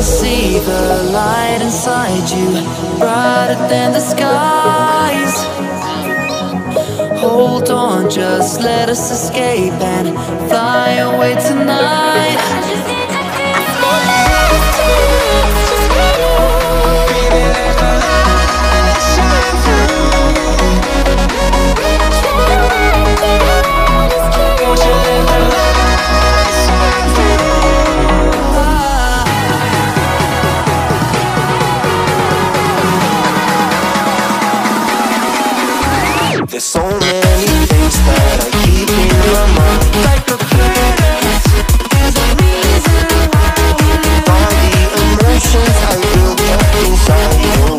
see the light inside you, brighter than the skies. Hold on, just let us escape and fly away tonight. There's so many things that I keep in my mind, like the past. There's a reason why all the emotions I built up inside you.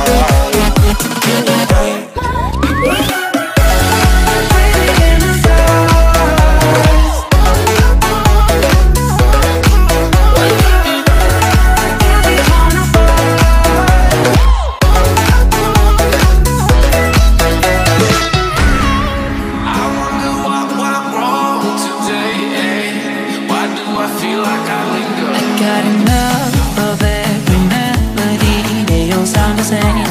Got enough of every melody, they all sound the same.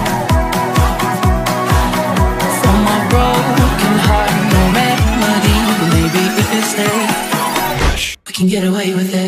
From my broken heart, no remedy, but maybe if we stay, we can get away with it.